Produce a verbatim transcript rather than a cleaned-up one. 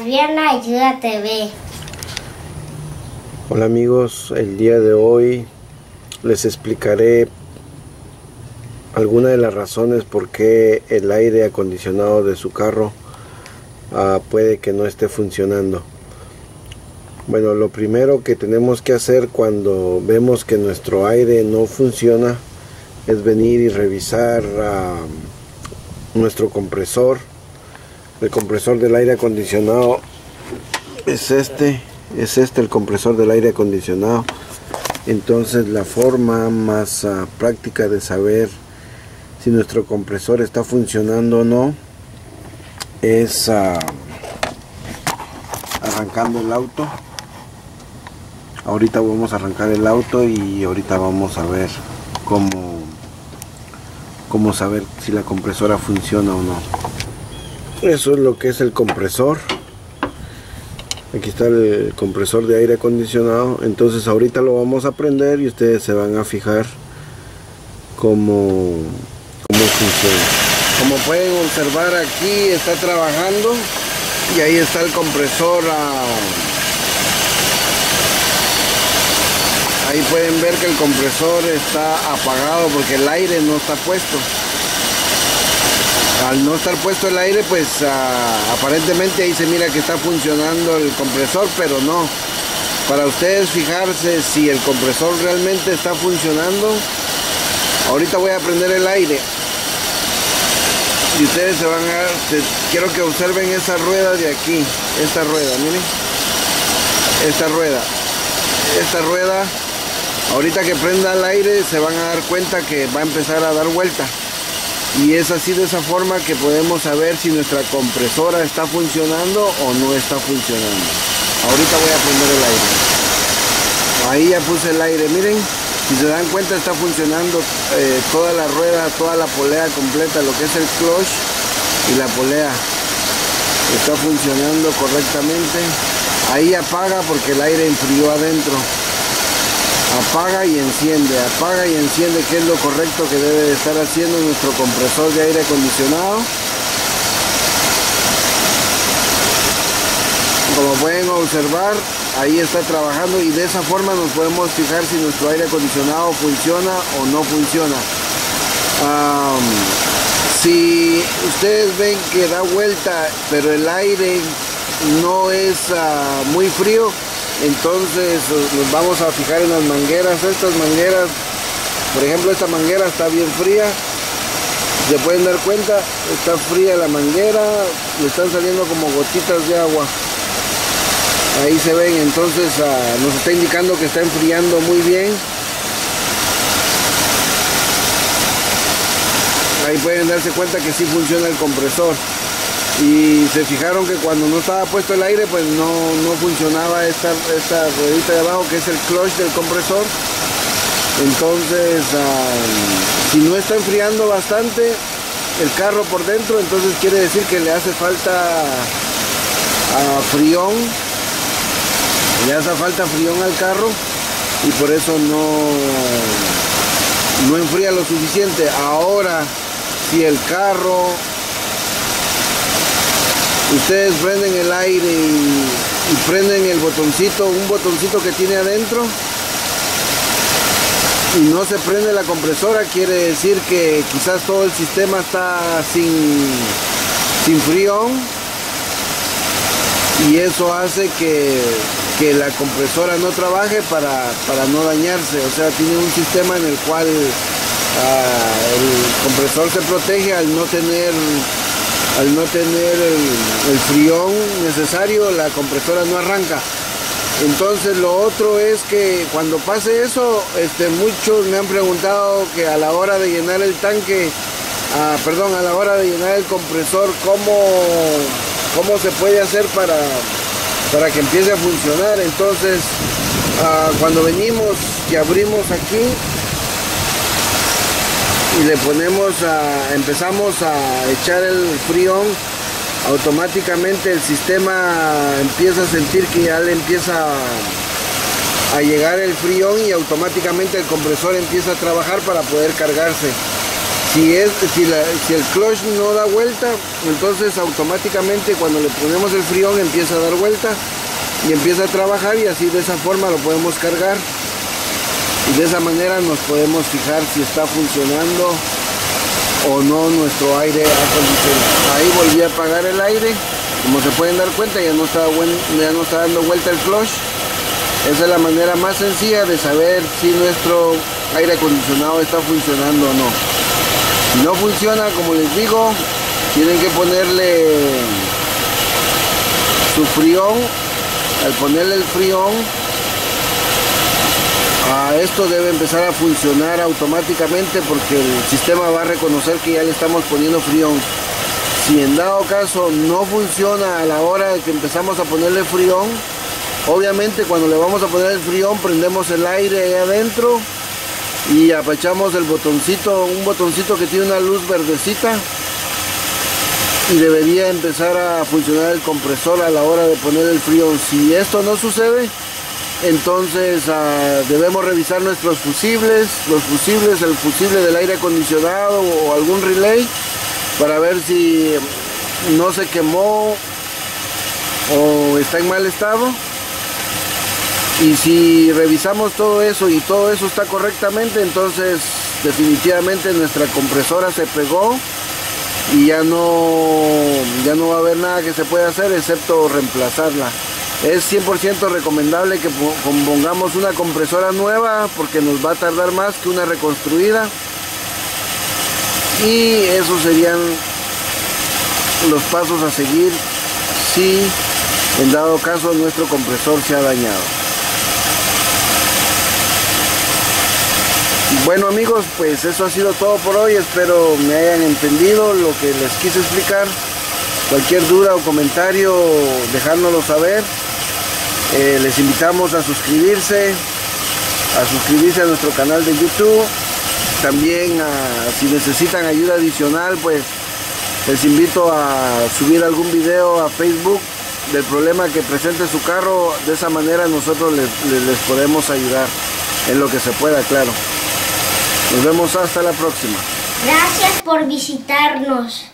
Adriana Ayuda T V. Hola amigos, el día de hoy les explicaré algunas de las razones por qué el aire acondicionado de su carro uh, puede que no esté funcionando. Bueno, lo primero que tenemos que hacer cuando vemos que nuestro aire no funciona es venir y revisar uh, nuestro compresor. El compresor del aire acondicionado es este, es este el compresor del aire acondicionado. Entonces la forma más uh, práctica de saber si nuestro compresor está funcionando o no es uh, arrancando el auto. Ahorita vamos a arrancar el auto y ahorita vamos a ver cómo, cómo saber si la compresora funciona o no. Eso es lo que es el compresor. Aquí está el compresor de aire acondicionado. Entonces ahorita lo vamos a prender y ustedes se van a fijar cómo, cómo funciona. Como pueden observar, aquí está trabajando y ahí está el compresor. Ahí pueden ver que el compresor está apagado porque el aire no está puesto. Al no estar puesto el aire, pues uh, aparentemente ahí se mira que está funcionando el compresor, pero no. Para ustedes fijarse si el compresor realmente está funcionando, ahorita voy a prender el aire y ustedes se van a... Se, quiero que observen esa rueda de aquí, esta rueda, miren, esta rueda, esta rueda. Ahorita que prenda el aire se van a dar cuenta que va a empezar a dar vuelta. Y es así, de esa forma, que podemos saber si nuestra compresora está funcionando o no está funcionando. Ahorita voy a prender el aire. Ahí ya puse el aire, miren. Si se dan cuenta está funcionando eh, toda la rueda, toda la polea completa, lo que es el clutch y la polea. Está funcionando correctamente. Ahí apaga porque el aire enfrió adentro. Apaga y enciende, apaga y enciende, que es lo correcto que debe de estar haciendo nuestro compresor de aire acondicionado. Como pueden observar, ahí está trabajando y de esa forma nos podemos fijar si nuestro aire acondicionado funciona o no funciona. Um, si ustedes ven que da vuelta pero el aire no es uh, muy frío, entonces nos vamos a fijar en las mangueras. Estas mangueras, por ejemplo, esta manguera está bien fría. Se pueden dar cuenta, está fría la manguera, le están saliendo como gotitas de agua. Ahí se ven, entonces uh, nos está indicando que está enfriando muy bien. Ahí pueden darse cuenta que sí funciona el compresor. Y se fijaron que cuando no estaba puesto el aire, pues no, no funcionaba esta, esta ruedita de abajo, que es el clutch del compresor. Entonces, uh, si no está enfriando bastante el carro por dentro, entonces quiere decir que le hace falta uh, frión. Le hace falta frión al carro y por eso no, no enfría lo suficiente. Ahora, si el carro... Ustedes prenden el aire y, y prenden el botoncito, un botoncito que tiene adentro, y no se prende la compresora, quiere decir que quizás todo el sistema está sin, sin frión, y eso hace que, que la compresora no trabaje para, para no dañarse. O sea, tiene un sistema en el cual uh, el compresor se protege al no tener... Al no tener el, el frión necesario, la compresora no arranca. Entonces lo otro es que cuando pase eso, este, muchos me han preguntado que a la hora de llenar el tanque, ah, perdón, a la hora de llenar el compresor, ¿cómo, cómo se puede hacer para, para que empiece a funcionar? Entonces, ah, cuando venimos y abrimos aquí, y le ponemos a, empezamos a echar el frión, automáticamente el sistema empieza a sentir que ya le empieza a, a llegar el frión y automáticamente el compresor empieza a trabajar para poder cargarse. Si, es, si, la, si el clutch no da vuelta, entonces automáticamente cuando le ponemos el frión empieza a dar vuelta y empieza a trabajar, y así de esa forma lo podemos cargar y de esa manera nos podemos fijar si está funcionando o no nuestro aire acondicionado. Ahí volví a apagar el aire, como se pueden dar cuenta ya no está, buen, ya no está dando vuelta el clutch. Esa es la manera más sencilla de saber si nuestro aire acondicionado está funcionando o no. Si no funciona, como les digo, tienen que ponerle su frión. Al ponerle el frión, a esto debe empezar a funcionar automáticamente porque el sistema va a reconocer que ya le estamos poniendo frión. Si en dado caso no funciona a la hora de que empezamos a ponerle frión, obviamente cuando le vamos a poner el frión prendemos el aire ahí adentro y apachamos el botoncito, un botoncito que tiene una luz verdecita, y debería empezar a funcionar el compresor a la hora de poner el frión. Si esto no sucede, entonces uh, debemos revisar nuestros fusibles, los fusibles, el fusible del aire acondicionado o algún relay, para ver si no se quemó o está en mal estado. Y si revisamos todo eso y todo eso está correctamente, entonces definitivamente nuestra compresora se pegó y ya no, ya no va a haber nada que se pueda hacer excepto reemplazarla. Es cien por ciento recomendable que pongamos una compresora nueva porque nos va a tardar más que una reconstruida, y esos serían los pasos a seguir si en dado caso nuestro compresor se ha dañado. Bueno amigos, pues eso ha sido todo por hoy. Espero me hayan entendido lo que les quise explicar. Cualquier duda o comentario, dejárnoslo saber. Eh, les invitamos a suscribirse, a suscribirse a nuestro canal de YouTube. También a, si necesitan ayuda adicional, pues les invito a subir algún video a Facebook del problema que presente su carro. De esa manera nosotros les, les, les podemos ayudar en lo que se pueda, claro. Nos vemos hasta la próxima. Gracias por visitarnos.